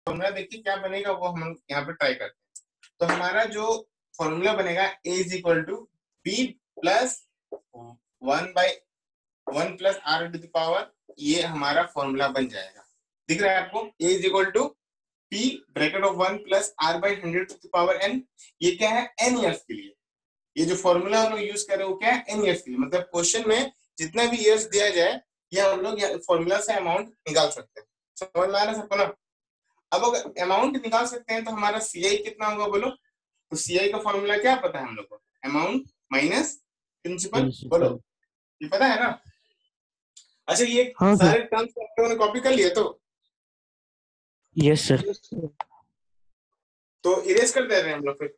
Formula देखिए क्या बनेगा वो हम यहाँ पे ट्राई करते हैं। तो हमारा जो फॉर्मूला बनेगा a is equal to p plus 1/1 plus r to the power, ये हमारा फॉर्मूला बन जाएगा। दिख रहा है आपको? a is equal to p bracket of 1 plus r/100 to the power n। ये क्या है? n ईयर्स के लिए। ये जो फॉर्मूला हम लोग यूज कर रहे हो क्या है? n ईयर्स के लिए। मतलब क्वेश्चन में जितना भी ईयर्स दिया जाए ये हम लोग फॉर्मूला से अमाउंट निकाल सकते हैं। समझ में आ रहा है सबको ना? अब अगर अमाउंट निकाल सकते हैं तो हमारा सीआई कितना होगा बोलो? तो सीआई का फॉर्मूला क्या पता है हम लोग को? Amount minus principal. बोलो, ये पता है ना? अच्छा, ये हाँ सर। सारे टर्म्स आप लोगों ने कॉपी कर लिए तो? Yes sir. तो इरेज कर दे रहे हैं हम लोग फिर।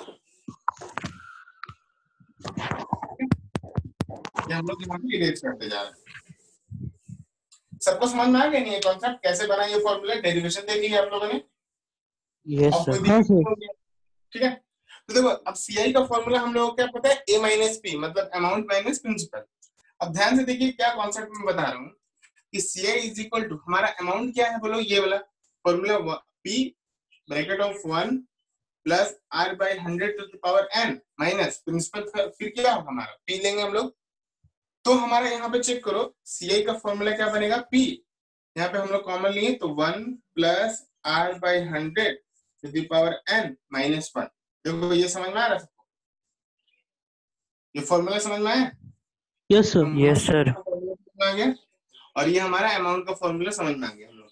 ये हम लोग यहाँ पे इरेज करते जा रहे हैं। सबको समझ में आ गया नहीं ये कॉन्सेप्ट कैसे बना? ये फॉर्मूला डेरिवेशन देख लिया आप लोगों ने? यस अब कोई सर। हाँ दिक्कत सर। नहीं होगी, ठीक है? तो देखो, अब सीआई का फॉर्मूला हम लोगों को क्या पता है? ए माइनस पी, मतलब अमाउंट माइनस प्रिंसिपल। अब ध्यान से देखिए क्या कॉन्सेप्ट में बता रहा हूँ कि सीआई इज इक्वल टू हमारा अमाउंट क्या है बोलो? ये वाला formula, P bracket of 1 plus r/100 to the power n minus principal. फिर क्या होगा हमारा? पी लेंगे हम लोग। तो हमारा यहाँ पे चेक करो, सीआई का फॉर्मूला क्या बनेगा? पी। यहाँ पे हम लोग कॉमन लिए तो 1 plus r/100 to the power n minus 1। देखो ये समझ में आ रहा है सबको? ये फॉर्मूला समझ में आया? Yes sir. Yes sir. आ गया। और ये हमारा अमाउंट का फॉर्मूला समझ में आ गया हम लोग,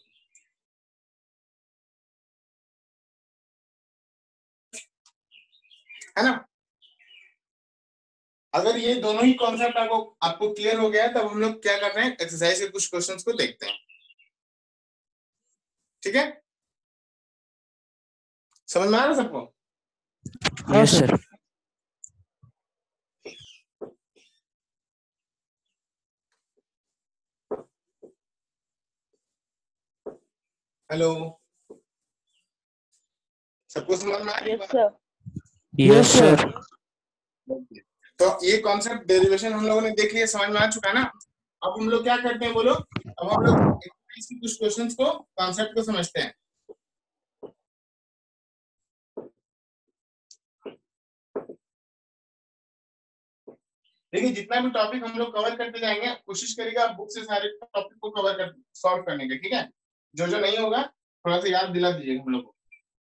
है ना? अगर ये दोनों ही कॉन्सेप्ट आपको आपको क्लियर हो गया तब हम लोग क्या कर रहे हैं? एक्सरसाइज के कुछ क्वेश्चंस को देखते हैं, ठीक है? समझ में आ रहा है सबको? Yes sir. हेलो, सबको समझ में आ रही है यस बात? सर। Yes sir. तो ये कॉन्सेप्ट डेरिवेशन हम लोगों ने देख लिया, समझ में आ चुका है ना? अब हम लोग क्या करते हैं बोलो? अब हम लोग एक्सरसाइज के कुछ क्वेश्चंस को, कॉन्सेप्ट को समझते हैं। देखिए, जितना भी टॉपिक हम लोग कवर करते जाएंगे, कोशिश करिएगा बुक से सारे टॉपिक को कवर कर सॉल्व करने के, ठीक है? जो जो नहीं होगा थोड़ा सा याद दिला दीजिएगा हम लोग को।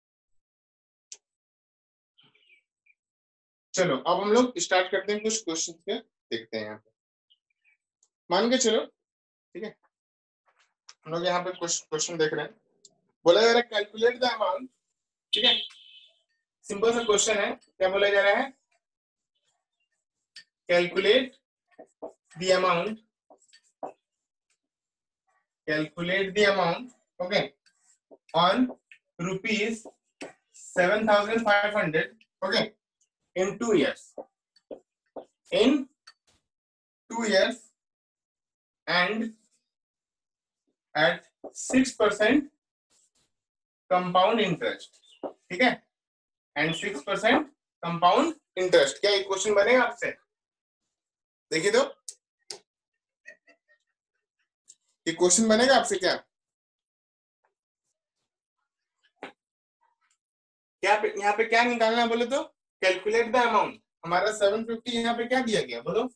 चलो अब हम लोग स्टार्ट करते हैं, कुछ क्वेश्चन के देखते हैं यहाँ पे। मान के चलो, ठीक है? हम लोग यहाँ पे क्वेश्चन देख रहे हैं। बोला जा रहा है कैलकुलेट द अमाउंट, ठीक है? सिंपल सा क्वेश्चन है। क्या बोला जा रहा है? Calculate the amount, calculate the amount, okay, on rupees 7,500, okay, in 2 years, in 2 years and at 6% compound interest, ठीक है? and 6% compound interest। क्या ये क्वेश्चन बनेगा आपसे? देखिए तो, ये क्वेश्चन बनेगा आपसे क्या? क्या यहाँ पे क्या निकालना है बोले तो? Calculate the amount. हमारा 750 यहाँ पे क्या दिया गया बोलो?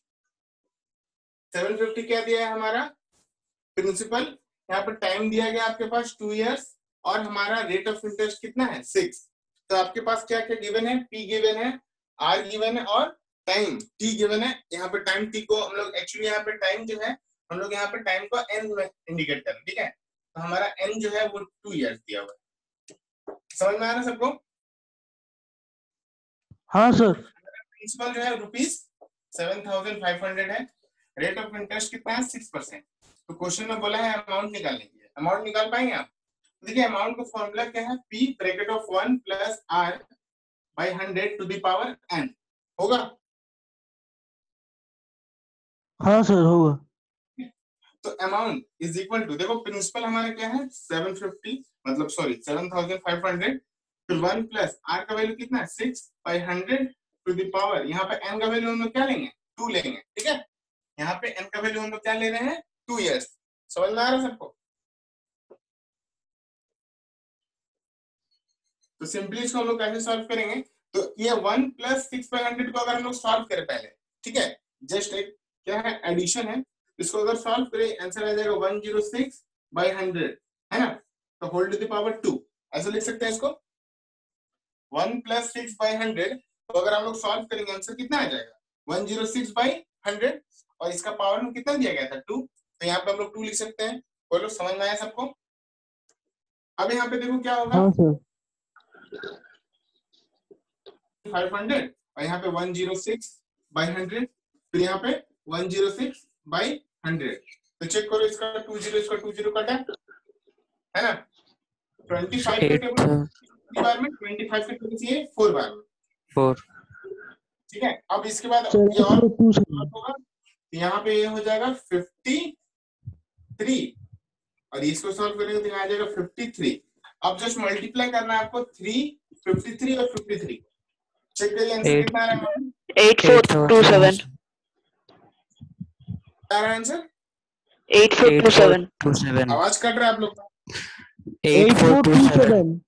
750 क्या दिया है हमारा? प्रिंसिपल। यहाँ पर टाइम दिया गया आपके पास 2 इयर्स, और हमारा रेट ऑफ इंटरेस्ट कितना है? 6। तो आपके पास क्या क्या गिवन है? पी गिवन है, आर गिवन है, और टाइम टी गिवन है। यहाँ पे टाइम टी को हम लोग एक्चुअली यहाँ पे टाइम जो है हम लोग यहाँ पे टाइम को एन में इंडिकेट करें, ठीक है? तो हमारा एन जो है वो 2 इयर्स दिया हुआ है। समझ में आ रहा है सबको? हाँ सर। प्रिंसिपल जो है ₹7,500 है। रेट ऑफ इंटरेस्ट कितना है? 6%। तो क्वेश्चन में बोला है अमाउंट निकालने के लिए। अमाउंट निकाल पाएंगे आप? देखिए अमाउंट का फॉर्मूला क्या है? P bracket of 1 plus r/100 to the power n होगा। हाँ सर होगा। तो अमाउंट इज इक्वल टू, देखो प्रिंसिपल हमारा क्या है? 750, मतलब सॉरी 7,500, फिर 1 प्लस r का वैल्यू कितना है? 6/100 टू द पावर, यहाँ पे n का वैल्यू हम लोग क्या लेंगे? 2 लेंगे, ठीक है? यहाँ पे n का वैल्यू हम लोग क्या ले रहे हैं? 2 इयर्स। समझ में आ रहा है सबको? तो सिंपली इसको हम लोग कैसे सॉल्व करेंगे, तो ये 1 + 6/100 को अगर हम लोग सॉल्व करें पहले, ठीक है, जस्ट एक क्या है एडिशन है, इसको अगर सॉल्व करें आंसर आ जाएगा 106/100, है ना, तो होल टू द पावर 2 ऐसा लिख सकते हैं इसको। 1 + 6/100 तो अगर हम लोग सॉल्व करेंगे आंसर कितना आ जाएगा 106/100, और इसका पावर में कितना दिया गया था 2, तो यहाँ पे हम लोग 2 लिख सकते हैं। बोलो समझ में आया सबको। अब यहाँ पे देखो क्या होगा, हाँ सर। 500 और यहाँ पे 106/100, फिर यहाँ पे 106/100, तो चेक करो इसका 20 इसका 20 कटा है ना, 25 के 8 टेबल 3 बार में, 25 के टेबल चाहिए 4 बार में, 4 ठीक है। अब इसके बाद सर ये और 842 होगा, तो यहाँ पे ये हो जाएगा 53 और इसको सॉल्व करेंगे तो यहाँ आ जाएगा 53। अब जस्ट मल्टीप्लाई करना है आपको 3, 53 और 53, चेक करिए आंसर कितना आ रहा है, 8427 आ रहा है आंसर 8427 आवाज कट रहा है आप लोग का। 8427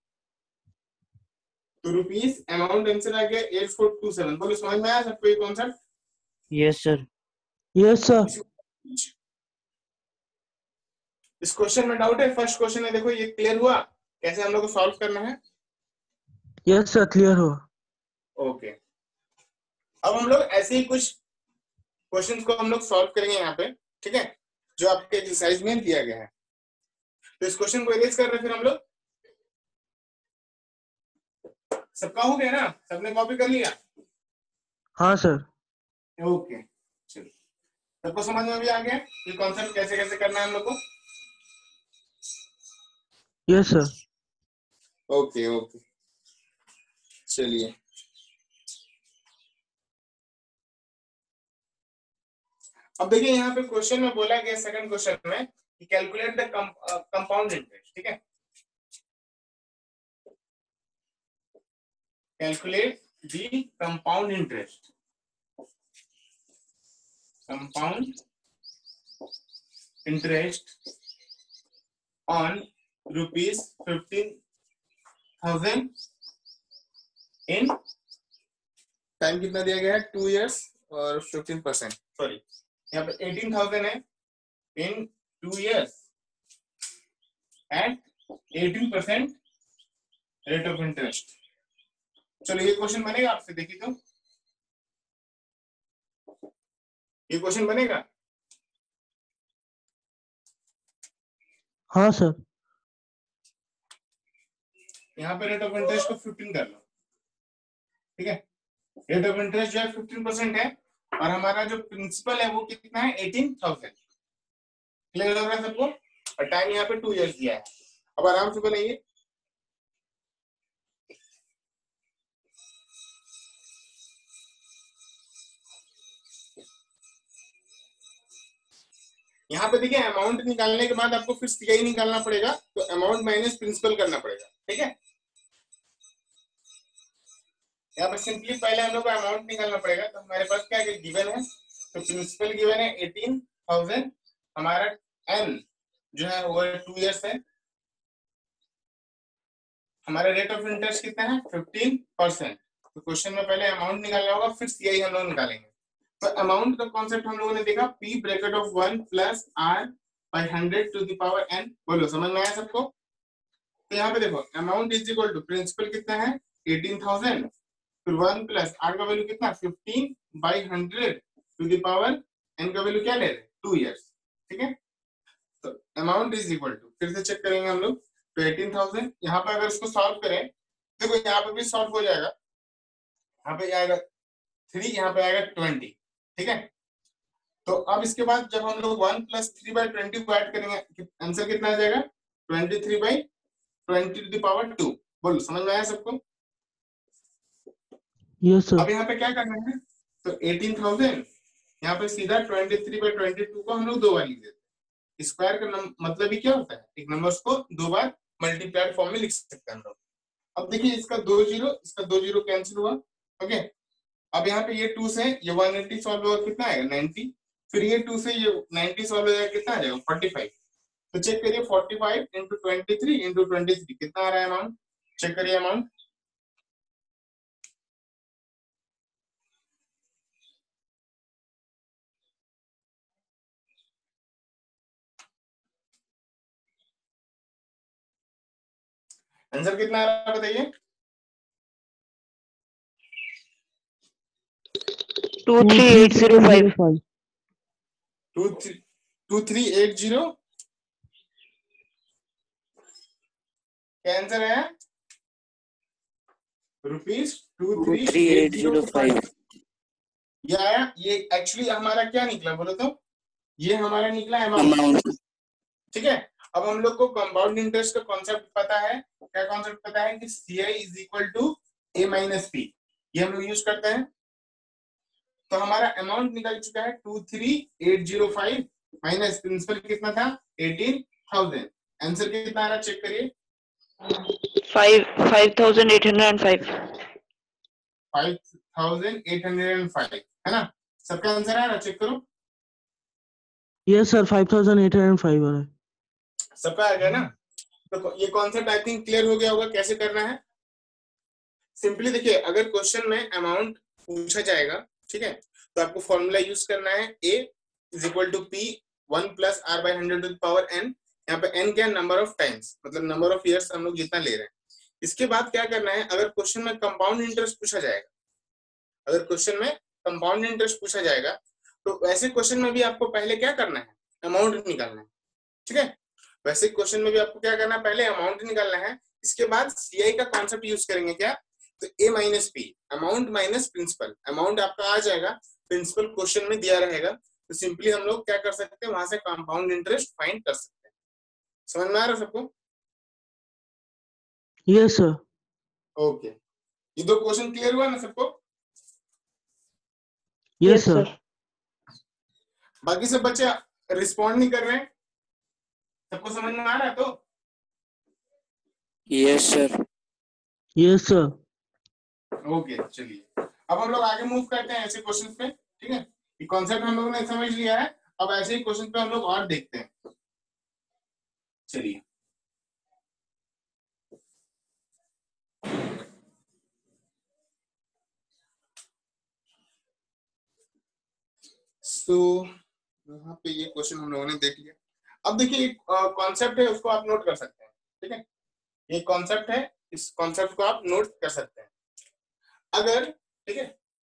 तो रुपीस अमाउंट आंसर आ गया 8427। बोलो समझ में आया सबको ये concept. Yes sir. Yes sir. इस क्वेश्चन में डाउट है, फर्स्ट क्वेश्चन है देखो, ये क्लियर हुआ कैसे हम लोग को सॉल्व करना है। यस सर क्लियर हुआ। ओके, अब हम लोग ऐसे ही कुछ क्वेश्चंस को हम लोग सॉल्व करेंगे यहाँ पे, ठीक है, जो आपके एक्सरसाइज में दिया गया है। तो इस क्वेश्चन को इरेज कर रहे हैं फिर हम लोग, सबका हो गया ना, सबने कॉपी कर लिया। हाँ सर। ओके चलो, सबको समझ में भी आ गया ये कॉन्सेप्ट कैसे कैसे करना है हम लोग को। Yes sir. ओके ओके चलिए, अब देखिए यहाँ पे क्वेश्चन में बोला गया सेकंड क्वेश्चन में कि कैलकुलेट द कंपाउंड इंटरेस्ट, ठीक है, calculate the compound interest, compound interest on ₹15,000 in time कितना दिया गया है 2 इयर्स और 15%, सॉरी यहाँ पे 18,000 है in 2 years at 18% rate of interest. चलो ये क्वेश्चन बनेगा आपसे, देखिए तो ये क्वेश्चन बनेगा। हाँ सर। यहाँ पे रेट ऑफ इंटरेस्ट को 15 कर लो, ठीक है, रेट ऑफ इंटरेस्ट जो है 15% है और हमारा जो प्रिंसिपल है वो कितना है 18,000। क्लियर लग रहा है सबको, और टाइम यहाँ पे 2 इयर्स दिया है। अब आराम से बनाइए, यहाँ पे देखिए अमाउंट निकालने के बाद आपको फिर सीआई निकालना पड़ेगा, तो अमाउंट माइनस प्रिंसिपल करना पड़ेगा, ठीक है। यहाँ पे सिंपली पहले हम लोग को अमाउंट निकालना पड़ेगा, तो हमारे पास क्या गिवन है, तो प्रिंसिपल गिवन है 18,000, हमारा एन जो है वो 2 इयर्स है, हमारा रेट ऑफ इंटरेस्ट कितना है 15%। तो क्वेश्चन में पहले अमाउंट निकालना होगा, फिर सीआई हम लोग निकालेंगे। तो अमाउंट का कॉन्सेप्ट हम लोगों ने देखा, p bracket of 1 + r/100 to the power n। बोलो समझ में आया सबको। तो यहाँ पे देखो amount is equal to principal कितना है 18,000, फिर 1 + r का वैल्यू कितना 15/100 टू द पावर n का वैल्यू क्या ले रहे 2 इयर्स, ठीक है। तो अमाउंट इज इक्वल टू, फिर से चेक करेंगे हम लोग, तो 18,000 यहाँ पे अगर इसको सॉल्व करें, देखो यहाँ पे भी सॉल्व हो जाएगा, यहाँ पे आएगा 3, यहाँ पे आएगा 20, ठीक है। तो अब इसके बाद जब हम लोग 1 + 3/20 को ऐड करेंगे, आंसर कितना आ जाएगा 23/20 टू द पावर 2। बोलो समझ में आया सबको। Yes sir. अब यहाँ पे क्या करना है, तो 18,000 यहाँ पे सीधा 23/22 को हम लोग 2 बार लिख देते हैं। स्क्वायर का मतलब ही क्या होता है, एक नंबर्स को 2 बार मल्टीप्लाइड फॉर्म में लिख सकते हैं हम लोग। अब देखिए इसका 2 0, इसका 2 0 कैंसिल हुआ, ओके। अब यहाँ पे ये 2 से ये 180 सॉल्व होगा, कितना आएगा 90, फिर ये 2 से ये 90 सॉल्व हो जाएगा, कितना आ जाएगा 45। तो चेक करिए 45 × 23 × 23 कितना आ रहा है अमाउंट, चेक करिए अमाउंट आंसर कितना आ रहा है बताइए? 23805. 2380 क्या आंसर है? रुपीज 23805 23805. ये आया। ये एक्चुअली हमारा क्या निकला बोलो तो? ये हमारा निकला अमाउंट, Amount. ठीक है। अब हम लोग को कंपाउंड इंटरेस्ट का कॉन्सेप्ट पता है। क्या कॉन्सेप्ट पता है? कि CI is equal to A minus P, ये हम लोग यूज करते हैं। तो हमारा अमाउंट निकल चुका है 23805 माइनस प्रिंसिपल कितना था? 18,000। आंसर कितना आ रहा चेक करिए। 5805. 5805 है ना? सबका आंसर आ रहा चेक करो। यस सर 5805 आ रहा है। सबका आ गया ना? तो ये कॉन्सेप्ट आई थिंक क्लियर हो गया होगा कैसे करना है। सिंपली देखिए, अगर क्वेश्चन में अमाउंट पूछा जाएगा, ठीक है, तो आपको फॉर्मूला यूज करना है A is equal to P 1 plus R by 100 to the power n। यहाँ पे n क्या? नंबर ऑफ टाइम्स, मतलब नंबर ऑफ ईयर्स हम लोग जितना ले रहे हैं। इसके बाद क्या करना है? अगर क्वेश्चन में कंपाउंड इंटरेस्ट पूछा जाएगा, अगर क्वेश्चन में कंपाउंड इंटरेस्ट पूछा जाएगा, तो वैसे क्वेश्चन में भी आपको पहले क्या करना है? अमाउंट निकालना है, ठीक है। वैसे क्वेश्चन में भी आपको क्या करना है? पहले अमाउंट निकालना है। इसके बाद CI का कॉन्सेप्ट यूज करेंगे। क्या? तो A minus P, amount minus principal. Amount आपका आ जाएगा, प्रिंसिपल क्वेश्चन में दिया रहेगा, तो सिंपली हम लोग क्या कर सकते हैं? वहां से कंपाउंड इंटरेस्ट फाइंड कर सकते हैं। समझ में आ रहा है सबको? Yes sir. ओके, ये दो क्वेश्चन क्लियर हुआ ना सबको? Yes sir. बाकी सब बच्चे रिस्पॉन्ड नहीं कर रहे हैं। सबको समझ में आ रहा है तो? Yes, sir. Yes sir. Okay, चलिए अब हम लोग आगे मूव करते हैं ऐसे क्वेश्चंस पे, ठीक है। ये कॉन्सेप्ट हम लोगों ने समझ लिया है। अब ऐसे ही क्वेश्चन पे हम लोग और देखते हैं। चलिए, तो यहाँ पे ये क्वेश्चन हम लोगों ने देख लिया। अब देखिए, एक कॉन्सेप्ट है, उसको आप नोट कर सकते हैं, ठीक है। ये कॉन्सेप्ट है, इस कॉन्सेप्ट को आप नोट कर सकते हैं अगर, ठीक है।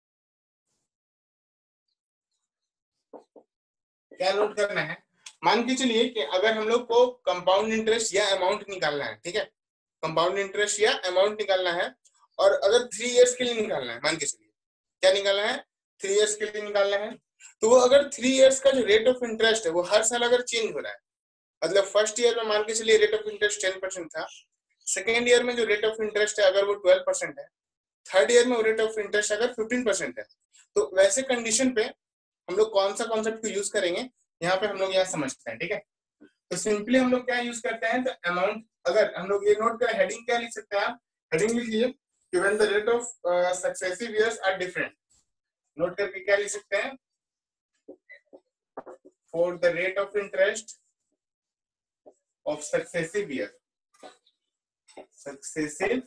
क्या नोट करना है? मान के चलिए कि अगर हम लोग को कंपाउंड इंटरेस्ट या अमाउंट निकालना है, ठीक है, कंपाउंड इंटरेस्ट या अमाउंट निकालना है, और अगर 3 इयर्स के लिए निकालना है, मान के चलिए क्या निकालना है? 3 इयर्स के लिए निकालना है। तो वो अगर 3 इयर्स का जो रेट ऑफ इंटरेस्ट है वो हर साल अगर चेंज हो रहा है, मतलब फर्स्ट ईयर में मान के चलिए रेट ऑफ इंटरेस्ट 10% था, सेकेंड ईयर में जो रेट ऑफ इंटरेस्ट है अगर वो 12% है, थर्ड ईयर में रेट ऑफ इंटरेस्ट अगर 15% है, तो वैसे कंडीशन पे हम लोग कौन सा कॉन्सेप्ट को यूज करेंगे? यहाँ पे हम लोग यहाँ समझते हैं, ठीक है। तो सिंपली हम लोग क्या यूज करते हैं? तो अमाउंट, अगर हम लोग ये नोट करें, हेडिंग क्या लिख सकते हैं आप? हेडिंग लिखिए कि when the rate of successive years are different. Note करके क्या लिख सकते हैं? For the rate of interest of successive year, successive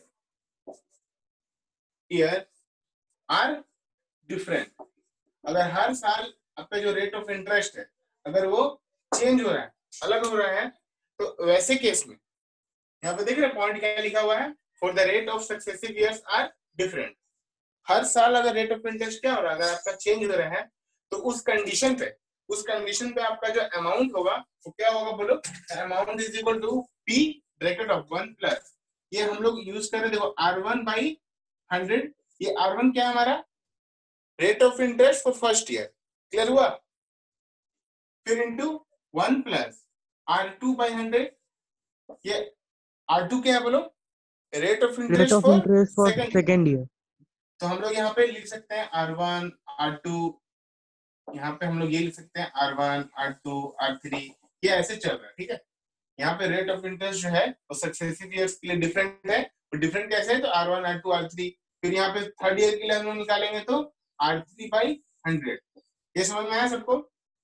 year are different. अगर हर साल आपका जो रेट ऑफ इंटरेस्ट है अगर वो चेंज हो रहा है, अलग हो रहा है, तो वैसे केस में यहाँ पे देख रहे हैं पॉइंट क्या लिखा हुआ है? For the rate of successive years are different. हर साल अगर रेट ऑफ इंटरेस्ट क्या हो रहा है, अगर आपका चेंज हो रहा है, तो उस कंडीशन पे आपका जो अमाउंट होगा वो क्या होगा बोलो? Amount is equal to P bracket of 1 plus, ये हम लोग यूज कर रहे, देखो R1 बाई 100। ये R1 क्या है हमारा? Rate of interest for first year, clear हुआ? फिर इंटू 1 प्लस R2 बाई 100, ये R2 क्या है बोलो? Rate of rate interest of for interest for second year. Second year. तो हम लोग यहाँ पे लिख सकते हैं R1 R2, यहाँ पे हम लोग ये लिख सकते हैं R1 R2 R3, ये ऐसे चल रहा है, ठीक है। यहाँ पे रेट ऑफ इंटरेस्ट जो है वो सक्सेसिव ईयर्स के लिए डिफरेंट है, तो डिफरेंट कैसे है? तो R1 R2 R3। फिर यहाँ पे थर्ड ईयर के लिए हम लोग निकालेंगे तो R3 बाई 100। ये समझ में आया सबको?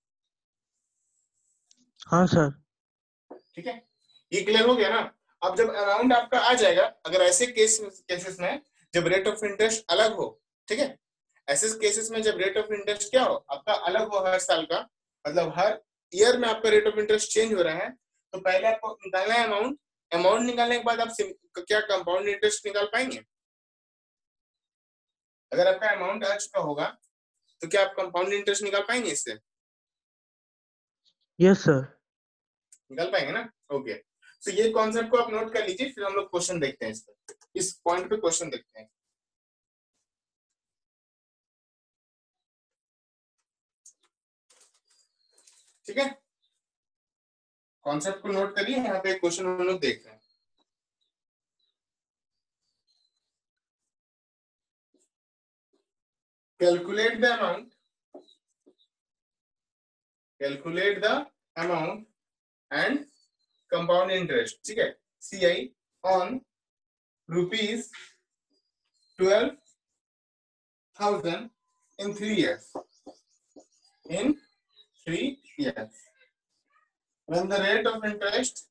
हाँ सर। ठीक है, ये क्लियर हो गया ना? अब जब अमाउंट आपका आ जाएगा, अगर ऐसे केसेस में जब रेट ऑफ इंटरेस्ट अलग हो, ठीक है, ऐसे केसेस में जब रेट ऑफ इंटरेस्ट क्या हो आपका अलग हो हर साल का, मतलब हर ईयर में आपका रेट ऑफ इंटरेस्ट चेंज हो रहा है, तो पहले आपको निकालना है अमाउंट। अमाउंट निकालने के बाद आप क्या कंपाउंड इंटरेस्ट निकाल पाएंगे? अगर आपका अमाउंट आ चुका होगा तो क्या आप कंपाउंड इंटरेस्ट निकाल पाएंगे इससे? Yes sir. निकाल पाएंगे ना? ओके, तो ये कॉन्सेप्ट को आप नोट कर लीजिए, फिर हम लोग क्वेश्चन देखते हैं इस पर, इस पॉइंट पे क्वेश्चन देखते हैं। ठीक है, कॉन्सेप्ट को नोट करिए, यहाँ पे क्वेश्चन हम लोग देख रहे हैं। Calculate the amount and compound interest, ठीक है, CI on ₹12,000 in 3 years. In 3 years. When the rate of interest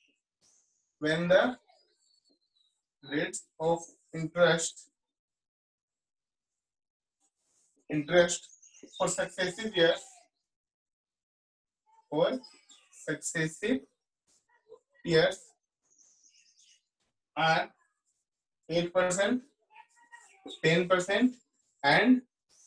for successive years are 8%, 10% and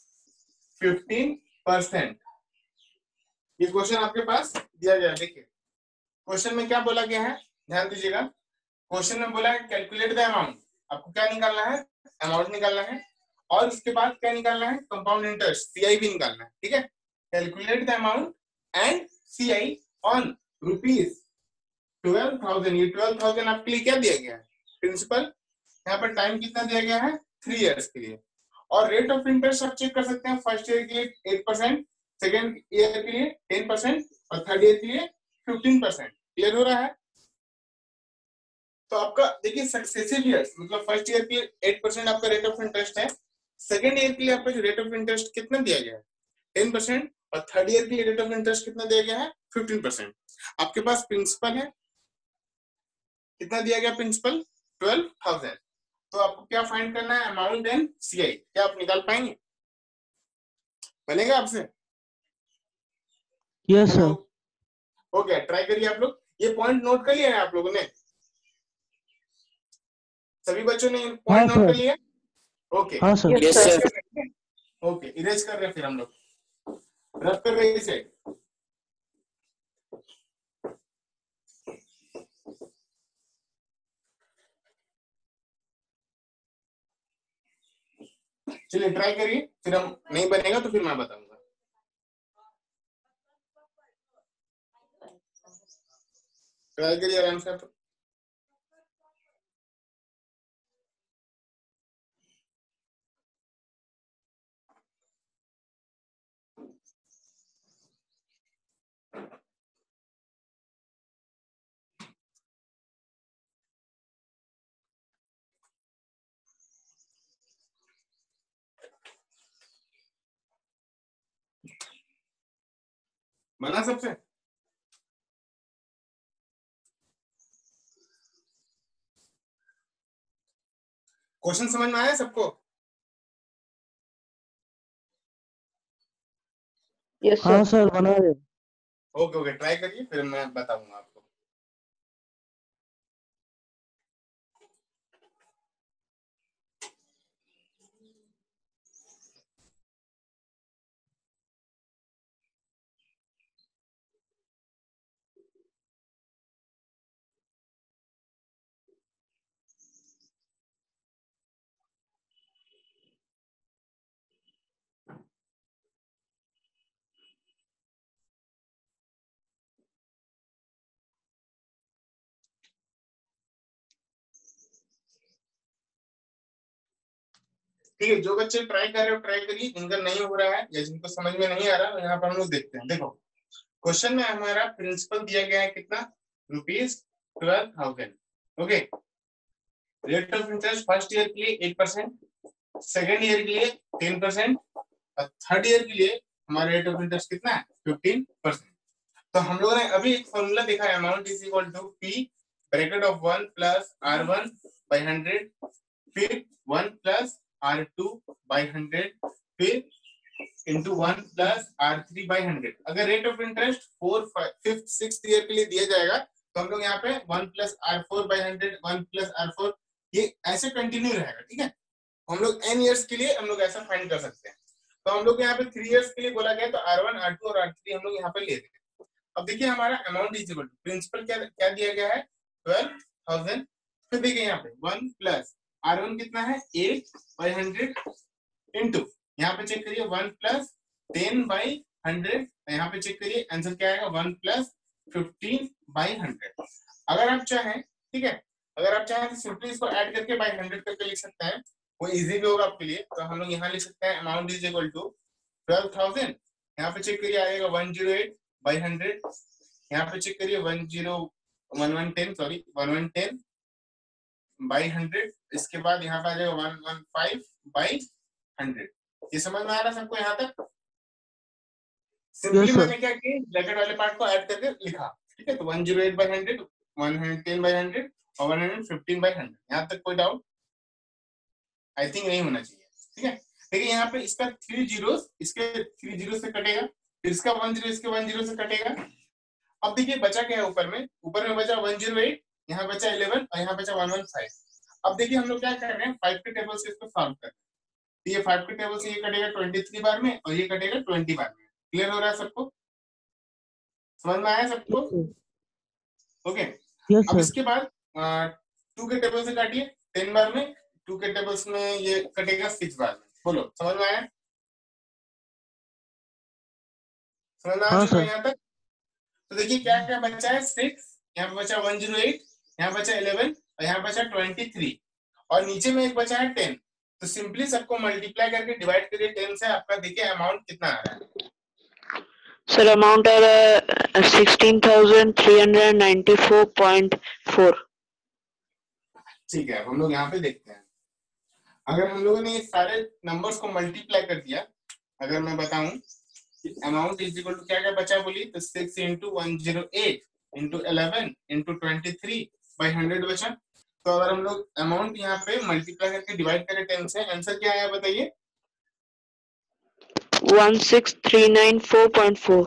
15%. ये क्वेश्चन आपके पास दिया गया है। देखिए क्वेश्चन में क्या बोला गया है, ध्यान दीजिएगा। क्वेश्चन में बोला है कैलकुलेट द अमाउंट, आपको क्या निकालना है? अमाउंट निकालना है, और उसके बाद क्या निकालना है? कंपाउंड इंटरेस्ट, CI भी निकालना है। ठीक है, calculate the amount and CI on ₹12,000। ये 12,000 आपके लिए क्या दिया गया है? प्रिंसिपल। यहाँ पर टाइम कितना दिया गया है? 3 इयर्स के लिए। और रेट ऑफ इंटरेस्ट आप चेक कर सकते हैं, फर्स्ट ईयर के लिए 8%, सेकेंड ईयर के लिए 10% और थर्ड ईयर के लिए 15%। क्लियर हो रहा है? तो आपका देखिए सक्सेसिव ईयर्स मतलब फर्स्ट ईयर के लिए 8% आपका रेट ऑफ इंटरेस्ट है, सेकेंड ईयर के लिए आपका जो रेट ऑफ इंटरेस्ट कितना दिया गया है? 10%, और थर्ड ईयर के लिए रेट ऑफ इंटरेस्ट कितना दिया गया है? 15%। आपके पास प्रिंसिपल है, कितना दिया गया प्रिंसिपल? 12,000। तो आपको क्या फाइंड करना है? Amount and CI। क्या आप निकाल पाएंगे? बनेगा आपसे? Yes sir. हो गया, ट्राई करिए आप लोग। ये पॉइंट नोट कर लिया है आप लोगों ने? सभी बच्चों ने पॉइंट नोट कर लिया? ओके, हाँ sir. Yes sir. Okay, erase कर रहे हैं फिर हम लोग, रब कर रहे इसे। चलिए ट्राई करिए, फिर हम नहीं बनेगा तो फिर मैं बताऊंगा। ट्राई करिए आराम से। बना सबसे? क्वेश्चन समझ में आया सबको? यस हाँ सर। सर बना रहे। ओके ओके, ट्राई करिए फिर मैं बताऊंगा आपको। ठीक है, जो बच्चे ट्राई कर रहे हो ट्राई करिए, जिनका नहीं हो रहा है या जिनको समझ में नहीं आ रहा, यहाँ पर हम लोग देखते हैं। देखो क्वेश्चन में हमारा प्रिंसिपल दिया गया है कितना? ₹12,000। Okay, rate of interest first year के लिए 8%, सेकेंड ईयर के लिए 10% और थर्ड ईयर के लिए हमारा रेट ऑफ इंटरेस्ट कितना है? 15%। तो हम लोगों ने अभी एक फॉर्मूला देखा है, amount is equal to P bracket of 1 plus R1/100 फिर 1 प्लस R2 by 100 फिर इंटू 1 प्लस R3 by 100। अगर rate of interest 4th 5th 6th year के लिए दिया जाएगा तो तो हम लोग यहाँ पे 1 प्लस R4/100 1 प्लस R4 ये ऐसे कंटिन्यू रहेगा, ठीक है। हम लोग n ईयर्स के लिए हम लोग ऐसा फाइंड कर सकते हैं। तो हम लोग यहाँ पे 3 ईयर्स के लिए बोला गया, तो R1 R2 और R3 हम लोग यहाँ पे लेते हैं। अब देखिए हमारा amount is equal to principal क्या क्या दिया गया है 12,000। फिर देखिए यहाँ पे 1 प्लस R1 कितना है 8/100 इंटू यहाँ पे चेक करिए 1 प्लस 10/100, यहाँ पे चेक करिए आंसर क्या आएगा 1 प्लस 15/100। अगर आप चाहें, ठीक है, अगर आप चाहें तो सिंपली इसको ऐड करके बाय 100 करके लिख सकते हैं, वो इजी भी होगा आपके लिए। तो हम लोग यहाँ लिख सकते हैं अमाउंट इज इक्वल टू 12,000, यहाँ पे चेक करिए आएगा 108/100, यहाँ पे चेक करिए 1110 इसके बाद यहाँ पे आ जाएगा 115/100। ये समझ में आ रहा है सबको यहाँ तक? सिंपली मैंने क्या किया ब्रैकेट वाले पार्ट को ऐड करके लिखा, ठीक है। तो 108/100, 110/100 और 115/100, यहाँ तक कोई डाउट आई थिंक नहीं होना चाहिए, ठीक है। देखिए यहाँ पे इसका 3 जीरोस इसके 3 जीरो से कटेगा, फिर इसका 1 जीरो इसके 1 जीरो से कटेगा। अब देखिए बचा क्या है ऊपर में बचा 108, यहाँ बचा 11 और यहाँ बचा 115। अब देखिए हम लोग क्या कर रहे हैं 5 के टेबल से इसको सॉल्व कर रहे हैं। तो ये 5 के टेबल से ये कटेगा 23 बार में और ये कटेगा 20 बार में। क्लियर हो रहा है सबको? समझ में आया सबको? ओके। अब इसके बाद 2 के टेबल से काटिए 10 बार में, 2 के टेबल्स में ये कटेगा 6 बार में। बोलो समझ में आया? समझ में आ चुका है यहाँ तक? तो देखिए क्या क्या बचा है 6, यहाँ बचा 108, यहाँ बचा 11 और यहाँ बचा 23 और नीचे में एक बचा है 10। तो सिंपली सबको मल्टीप्लाई करके डिवाइड करिए 10 से, आपका देखिए अमाउंट कितना आ रहा है। सर अमाउंट आ रहा है 16,394.4। ठीक है, हम लोग यहाँ पे देखते हैं। अगर हम लोगों ने ये सारे नंबर्स को मल्टीप्लाई कर दिया, अगर मैं बताऊं अमाउंट इज इक्वल टू क्या क्या बचा बोली, तो 6 इंटू 108 इंटू 11 इंटू 23/100 बचा। तो अगर हम लोग अमाउंट यहाँ पे मल्टीप्लाई करके डिवाइड करें 10 से, आंसर क्या आया बताइए? 16,394.4।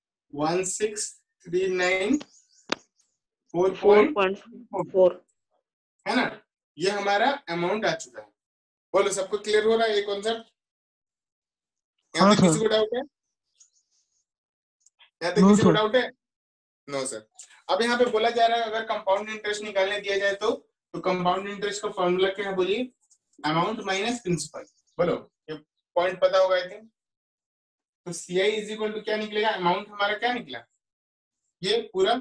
16,394.4 है ना? ये हमारा अमाउंट आ चुका है। बोलो सबको क्लियर हो रहा है ये कॉन्सेप्ट? यहाँ तक किसी को डाउट है? यहाँ तक किसी को डाउट है? No sir. अब यहाँ पे बोला जा रहा है अगर कंपाउंड इंटरेस्ट निकालने दिया जाए तो कंपाउंड इंटरेस्ट का फॉर्मूला क्या है बोलिए? Amount minus principal. बोलो ये पॉइंट पता होगा आई थिंक। तो CI इज इक्वल टू क्या निकलेगा? अमाउंट हमारा क्या निकला ये पूरा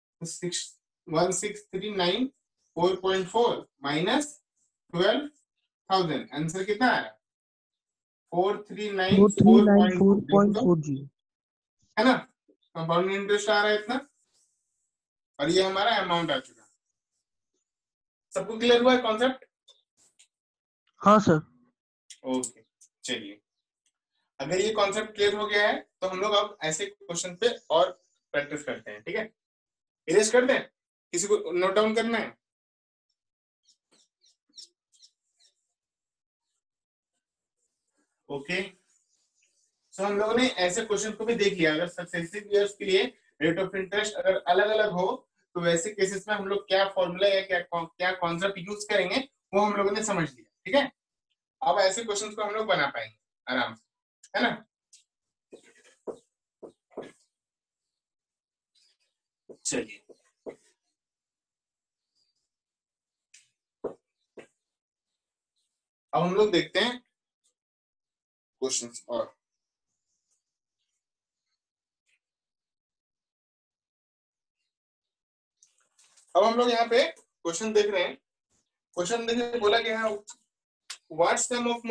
16,394.4 माइनस 12,000, आंसर कितना आ रहा है? 4,394.4 है ना? कंपाउंड इंटरेस्ट आ रहा है इतना और ये हमारा अमाउंट आ चुका। सबको क्लियर हुआ है कॉन्सेप्ट? हाँ सर। ओके चलिए, अगर ये कॉन्सेप्ट क्लियर हो गया है तो हम लोग अब ऐसे क्वेश्चन पे और प्रैक्टिस करते हैं, ठीक है। इरेज कर दें, किसी को नोट डाउन करना है? ओके सो हम लोगों ने ऐसे क्वेश्चन को भी देख लिया। अगर सक्सेसिव ईयर्स के लिए रेट ऑफ इंटरेस्ट अगर अलग अलग हो तो वैसे केसेस में हम लोग क्या फॉर्मूला या क्या कॉन्सेप्ट यूज करेंगे वो हम लोगों ने समझ लिया, ठीक है। अब ऐसे क्वेश्चन को हम लोग बना पाएंगे आराम से, है ना? चलिए अब हम लोग देखते हैं क्वेश्चंस। और अब हम लोग यहाँ पे क्वेश्चन देख रहे हैं। क्वेश्चन देखिए बोला गया है what sum of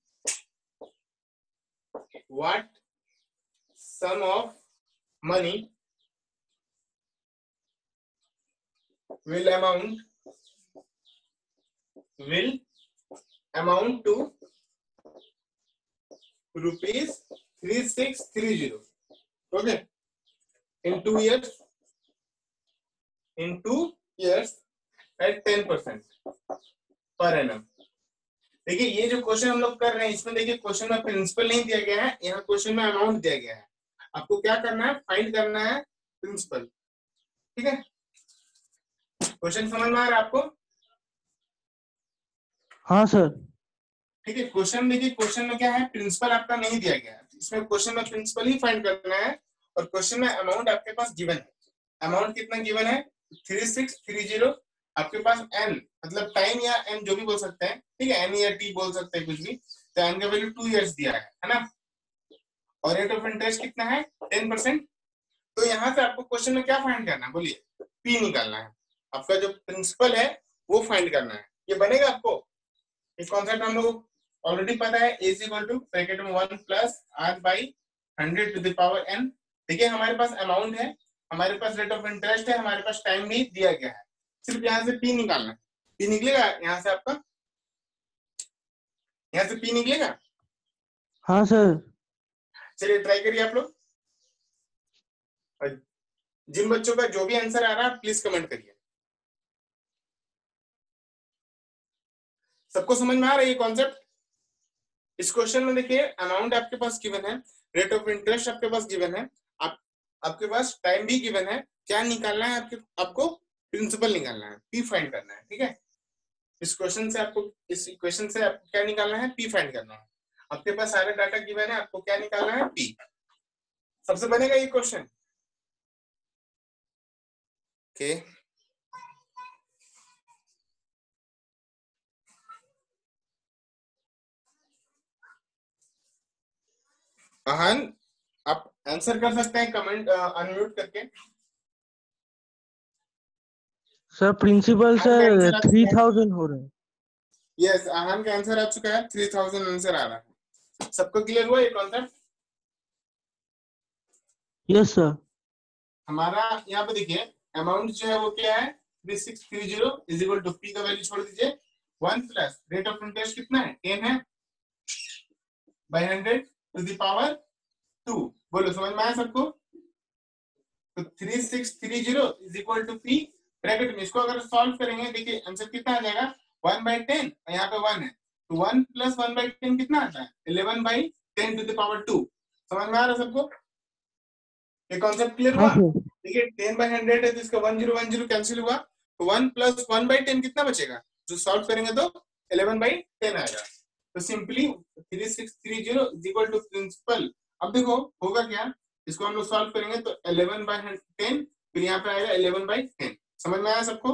money will amount to rupees 3630, okay, in 2 years at 10% per annum। देखिए ये जो क्वेश्चन हम लोग कर रहे हैं इसमें देखिए क्वेश्चन में प्रिंसिपल नहीं दिया गया है, यहाँ क्वेश्चन में अमाउंट दिया गया है। आपको क्या करना है? फाइंड करना है प्रिंसिपल, ठीक है। क्वेश्चन समझ में आ रहा है आपको? हाँ सर। ठीक है, क्वेश्चन देखिए, क्वेश्चन में क्या है, प्रिंसिपल आपका नहीं दिया गया है, इसमें क्वेश्चन में प्रिंसिपल ही फाइंड करना है, और क्वेश्चन में अमाउंट आपके पास गिवन है। अमाउंट कितना गिवन है? 3630। आपके पास एन मतलब टाइम या एन जो भी बोल सकते हैं, ठीक है, एन या टी बोल सकते हैं कुछ भी, तो एन का वैल्यू 2 इयर्स दिया है ना, और रेट ऑफ इंटरेस्ट कितना है? 10%। तो यहाँ से आपको क्वेश्चन में क्या फाइंड करना है, बोलिए? पी निकालना है, आपका जो प्रिंसिपल है वो फाइंड करना है। ये बनेगा आपको? इस कॉन्सेप्ट हम लोग ऑलरेडी पता है, a is equal to bracket में 1 plus r by 100 to the power n। देखिए हमारे पास अमाउंट है, हमारे पास रेट ऑफ इंटरेस्ट है, हमारे पास टाइम भी दिया गया है, सिर्फ यहाँ से p निकालना है। p निकलेगा यहाँ से आपका, यहाँ से p निकलेगा? हाँ सर। चलिए ट्राई करिए आप लोग, जिन बच्चों का जो भी आंसर आ रहा है प्लीज कमेंट करिए। सबको समझ में आ रहा है ये कॉन्सेप्ट? इस क्वेश्चन में देखिए अमाउंट आपके पास गिवन है, रेट ऑफ इंटरेस्ट आपके पास गिवन है, आपके पास टाइम भी गिवन है, क्या निकालना है आपको? प्रिंसिपल निकालना है, पी फाइंड करना है, ठीक है। इस क्वेश्चन से आपको, इस इक्वेशन से आपको क्या निकालना है? पी फाइंड करना है। आपके पास सारे डाटा गिवन है, आपको क्या निकालना है? पी। सबसे बनेगा ये क्वेश्चन, ओके। आहन, आप आंसर कर सकते हैं कमेंट अनम्यूट करके। सर प्रिंसिपल सर 3000 हो रहे हैं। यस, आहन का आंसर आ चुका है, 3000 आंसर आ रहा है। सबको क्लियर हुआ ये कॉन्सेप्ट? Yes sir. हमारा यहाँ पे देखिए अमाउंट जो है वो क्या है? 3630 इज इक्वल टू पी का वैल्यू छोड़ दीजिए 1 प्लस रेट ऑफ इंटरेस्ट कितना है? 10 है बाई 100 टू द पावर 2। बोलो समझ में आया सबको? तो 3630 is equal to P, bracket में इसको अगर सॉल्व करेंगे, देखिए आंसर कितना आ जाएगा? 1/10, और यहाँ पे 1 है, तो 1 प्लस 1/10 कितना आता है? 11/10 टू द पावर 2। समझ में आ रहा है सबको? ये कॉन्सेप्ट क्लियर हाँ हुआ? सर। देखिए 10/100 है तो इसका 1010 कैंसिल हुआ, तो 1 प्लस 1/10 कितना बचेगा? जो सॉल्व करेंगे तो 11/10 आएगा। तो simply 3630 is equal to principal. अब देखो होगा क्या, इसको हम लोग सॉल्व करेंगे तो 11/10, फिर यहाँ पे आएगा 11/10। समझ में आया सबको?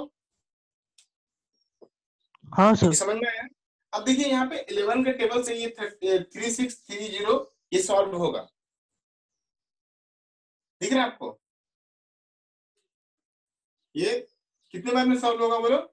हाँ ये सर। समझ में आया? अब देखिए यहाँ पे 11 के टेबल से ये 3630 ये सॉल्व होगा, दिख रहा है आपको? ये कितने बार में सॉल्व होगा बोलो?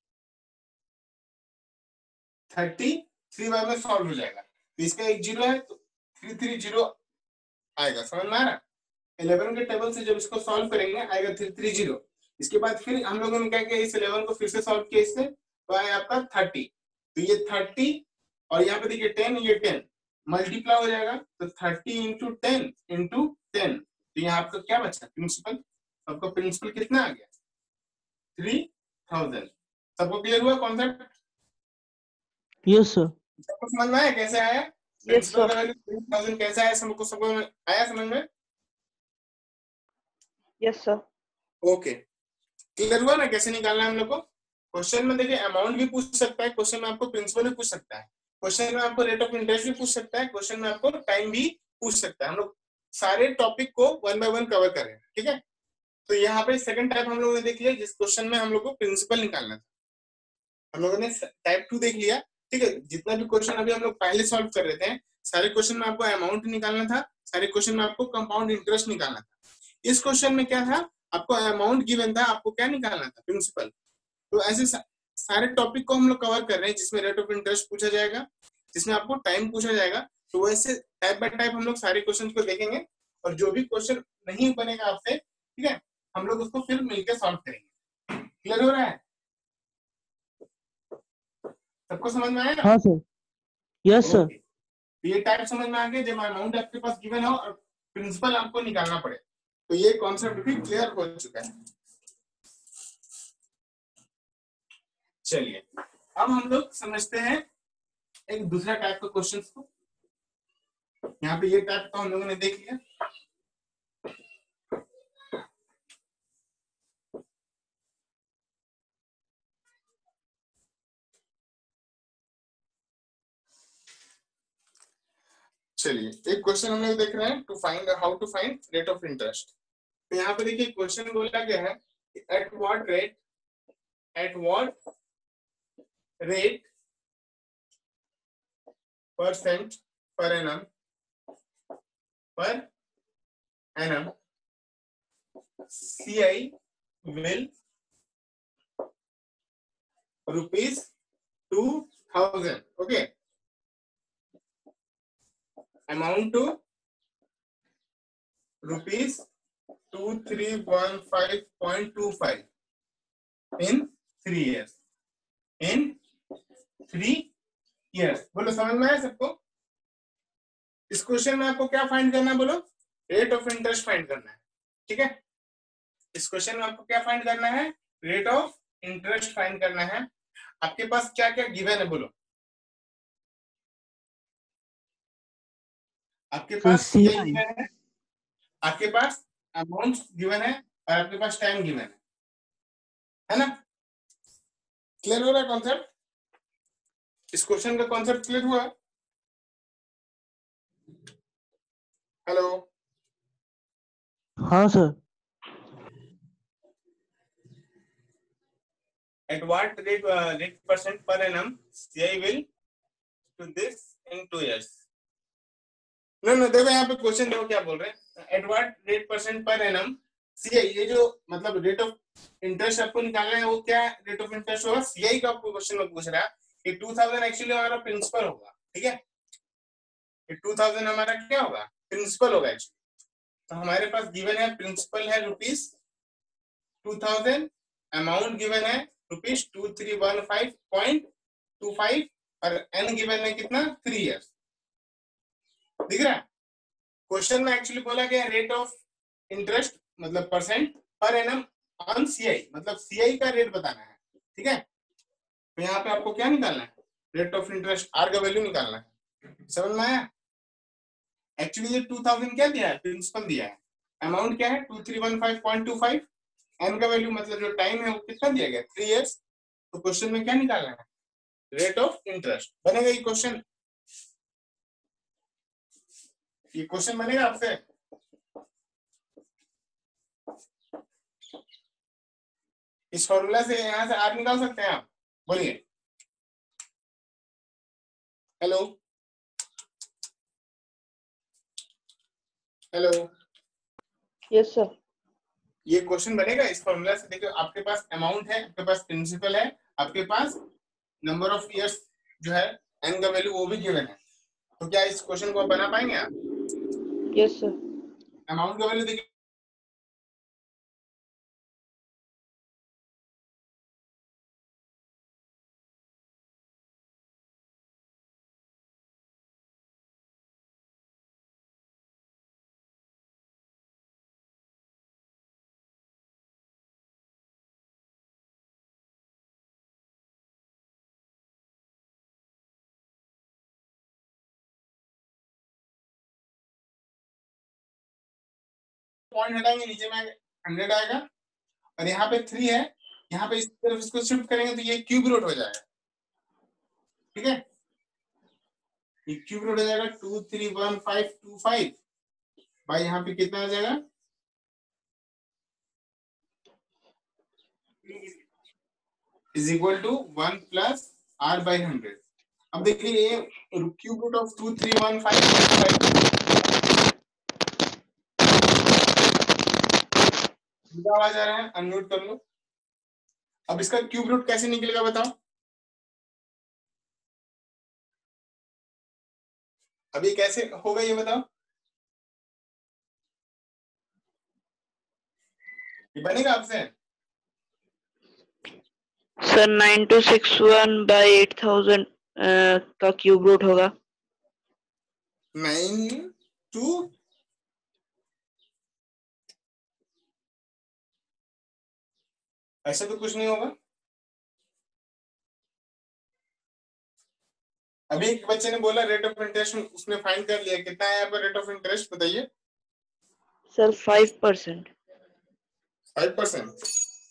33 बार में सॉल्व हो जाएगा। तो इसका एक जीरो है तो 330 आएगा। समझ में आ रहा है? 11 के टेबल से जब इसको सॉल्व करेंगे आएगा 330। इसके बाद फिर हम लोगों ने क्या किया, इस 11 को फिर से सॉल्व किया इससे, तो आया आपका 30। तो ये 30 और यहाँ पे देखिए 10, ये 10 मल्टीप्लाई हो जाएगा, तो 30 इंटू 10 इंटू 10, तो यहाँ आपका क्या बचा? प्रिंसिपल। आपका प्रिंसिपल कितना आ गया? 3000। सबको क्लियर हुआ कॉन्सेप्ट? Yes sir. सबको समझ में आया कैसे आया? Yes, principal sir. का वैल्यू 3000 कैसे आया? सबको आया समझ में? Yes, sir. ओके, क्लियर हुआ ना कैसे निकालना है हम लोग को? क्वेश्चन में देखिए अमाउंट भी पूछ सकता है, क्वेश्चन में आपको प्रिंसिपल भी पूछ सकता है, क्वेश्चन में आपको रेट ऑफ इंटरेस्ट भी पूछ सकता है, क्वेश्चन में आपको टाइम भी पूछ सकता है। हम लोग सारे टॉपिक को 1 बाय 1 कवर कर रहे हैं, ठीक है। तो यहाँ पे सेकंड टाइप हम लोगों ने देख लिया, जिस क्वेश्चन में हम लोग को प्रिंसिपल निकालना था, हम लोगों ने टाइप 2 देख लिया, ठीक है। जितना भी क्वेश्चन अभी हम लोग पहले सॉल्व कर रहे थे, सारे क्वेश्चन में आपको अमाउंट निकालना था, सारे क्वेश्चन में आपको कंपाउंड इंटरेस्ट निकालना था। इस क्वेश्चन में क्या था, आपको अमाउंट गिवन था, आपको क्या निकालना था? प्रिंसिपल। तो ऐसे सारे टॉपिक को हम लोग कवर कर रहे हैं, जिसमें रेट ऑफ इंटरेस्ट पूछा जाएगा, जिसमें आपको टाइम पूछा जाएगा। तो वैसे टाइप बाय टाइप हम लोग सारे क्वेश्चन को देखेंगे, और जो भी क्वेश्चन नहीं बनेगा आपसे, ठीक है, हम लोग उसको फिर मिलकर सॉल्व करेंगे। क्लियर हो रहा है? सबको समझ में आया? हाँ सर। Yes sir. ओके, तो ये टाइप समझ में आ गया, जब अमाउंट आपके पास गिवन हो और प्रिंसिपल आपको निकालना पड़े, तो ये कॉन्सेप्ट भी क्लियर हो चुका है। चलिए अब हम लोग समझते हैं एक दूसरा टाइप का क्वेश्चन को। यहाँ पे ये टाइप तो हम लोगों ने देख लिया। चलिए एक क्वेश्चन हम लोग देख रहे हैं, to find how to find rate of interest. तो यहाँ पे देखिए क्वेश्चन बोला गया है एट व्हाट रेट परसेंट पर annum CI will rupees 2000, okay, amount to rupees 2315.25 in 3 years, in 3 years। बोलो समझ में आया सबको? इस क्वेश्चन में आपको क्या फाइंड करना है? बोलो रेट ऑफ इंटरेस्ट फाइंड करना है, ठीक है। इस क्वेश्चन में आपको क्या फाइंड करना है? रेट ऑफ इंटरेस्ट फाइंड करना है। आपके पास क्या क्या गिवन है? बोलो आपके पास CI गिवन है, आपके पास अमाउंट गिवन है और आपके पास टाइम गिवन है ना? क्लियर हो रहा है कॉन्सेप्ट? इस क्वेश्चन का कॉन्सेप्ट क्लियर हुआ? हेलो, हाँ sir. at what rate percent per annum CI will do this in 2 years? no देखो यहाँ पे क्वेश्चन देखो क्या बोल रहे हैं, at what rate percent per annum CI, ये जो मतलब रेट ऑफ इंटरेस्ट आपको निकालना है वो क्या रेट ऑफ इंटरेस्ट होगा? CI का आपको क्वेश्चन में पूछ रहा है कि 2000 एक्चुअली हमारा प्रिंसिपल होगा, ठीक है। 2000 हमारा क्या होगा? प्रिंसिपल होगा एक्चुअली। तो हमारे पास गिवन है प्रिंसिपल है ₹2000, अमाउंट गिवन है ₹2315.25 और एन गिवन है कितना? 3 इयर्स। दिख रहा है? क्वेश्चन में एक्चुअली बोला गया रेट ऑफ इंटरेस्ट मतलब परसेंट पर एनम ऑन CI, मतलब CI का रेट बताना है, ठीक है। तो यहाँ पे आपको क्या निकालना है? रेट ऑफ इंटरेस्ट आर का वैल्यू निकालना है। समझ में आया? एक्चुअली ये 2000 क्या दिया है? प्रिंसिपल दिया है। अमाउंट क्या है? 2315.25, एन का वैल्यू मतलब जो टाइम है वो कितना दिया गया? 3 इयर्स। तो क्वेश्चन में क्या निकालना है? Rate of interest. बनेगा ये क्वेश्चन? ये क्वेश्चन बनेगा आपसे? इस फॉर्मूला से यहां से आर निकाल सकते हैं आप? बोलिए हेलो हेलो। Yes, sir. ये क्वेश्चन बनेगा इस फॉर्मूला से। देखो आपके पास अमाउंट है, आपके पास प्रिंसिपल है, आपके पास नंबर ऑफ इयर्स जो है एन का वैल्यू वो भी गिवन है। तो क्या इस क्वेश्चन को आप बना पाएंगे आप? Yes, sir. अमाउंट का वैल्यू देखिए, पॉइंट हटाएंगे नीचे में 100 आएगा और यहाँ पे 3 है, यहाँ पे इस तरफ इसको शिफ्ट करेंगे तो ये क्यूब रूट हो जाएगा, ठीक है। ये क्यूब रूट हो जाएगा 231525 भाई यहाँ पे कितना आ जाएगा? Is equal to 1 plus r by 100। अब देखिए ये क्यूब रूट ऑफ 231525 आवाज आ रहा है, अनम्यूट कर लो। अब इसका क्यूब रूट कैसे निकलेगा बताओ? अभी कैसे होगा ये बताओ? ये बनेगा आपसे? सर 9261 बाई 8000 का क्यूब रूट होगा। 9 ऐसा तो कुछ नहीं होगा। अभी एक बच्चे ने बोला रेट ऑफ इंटरेस्ट उसने फाइंड कर लिया, कितना है यहाँ पर रेट ऑफ इंटरेस्ट बताइए? सर 5%। 5%।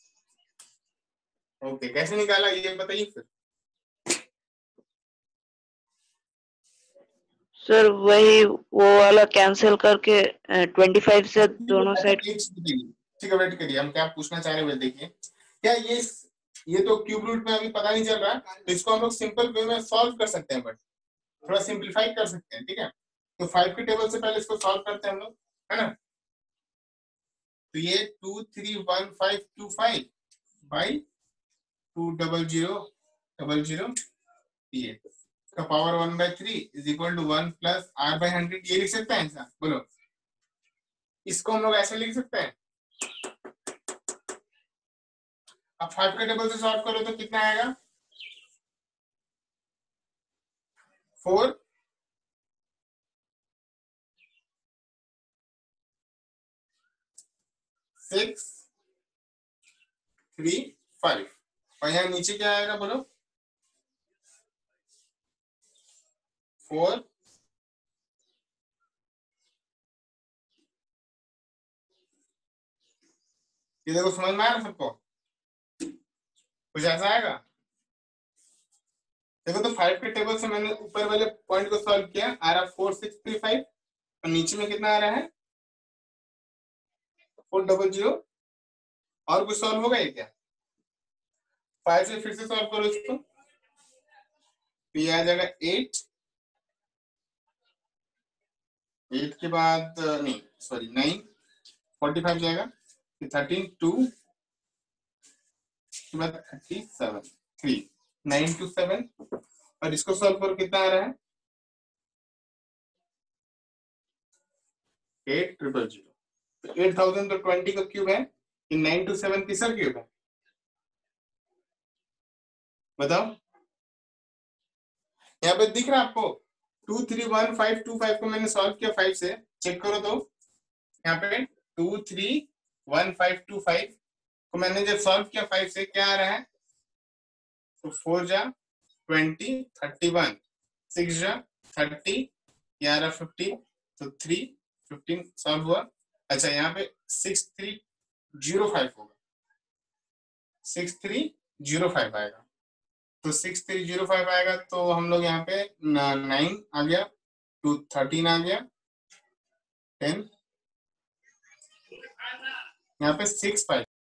ओके, कैसे निकाला ये बताइए फिर। सर वही वो वाला कैंसिल करके 25 से दोनों साइड। ठीक है, वेट करिए, हम क्या पूछना चाह रहे हैं देखिए। क्या ये तो क्यूब रूट में अभी पता नहीं चल रहा, तो इसको हम लोग सिंपल वे में सॉल्व कर सकते हैं, बट थोड़ा सिंप्लीफाई कर सकते हैं, ठीक है। तो 5 के टेबल से पहले इसको सॉल्व करते हैं हम लोग, है ना। तो ये 231525 बाई 20000 ये का power 1/3 is equal to 1 plus r/100, ये लिख सकते हैं ऐसा, बोलो। इसको हम लोग ऐसे लिख सकते हैं। अब 5 के टेबल से सॉल्व करो तो कितना आएगा, 4 6 3 5, और यहाँ नीचे क्या आएगा बोलो, 4 ये देखो, समझ में आया सबको, कुछ ऐसा आएगा। देखो तो 5 के टेबल से मैंने ऊपर वाले पॉइंट को सॉल्व किया, आ रहा 4635, और नीचे में कितना आ रहा है 400। और कुछ सॉल्व होगा ये क्या, 5 से फिर से सॉल्व करो इसको, तो ये आ जाएगा 8 के बाद नहीं सॉरी 9 45 जाएगा, 13 2 के बाद 37 3 9 to 7, और इसको सॉल्व करो कितना आ रहा है 8000। तो 8000 तो 20 का क्यूब है, 9 to 7 किसका क्यूब है बताओ। यहाँ पे दिख रहा है आपको 231525 को मैंने सॉल्व किया 5 से, चेक करो तो यहाँ पे 231525 को मैंने जब सॉल्व किया 5 से, क्या आ रहा है, तो 4 जा 20 31 6 जा 30 11 15, तो 3 15 सॉल्व हुआ। अच्छा यहाँ पे 6305 होगा, 6305 आएगा, तो 6305 आएगा, तो हम लोग यहाँ पे 9 आ गया, 2 13 आ गया, 10 यहाँ पे 6 5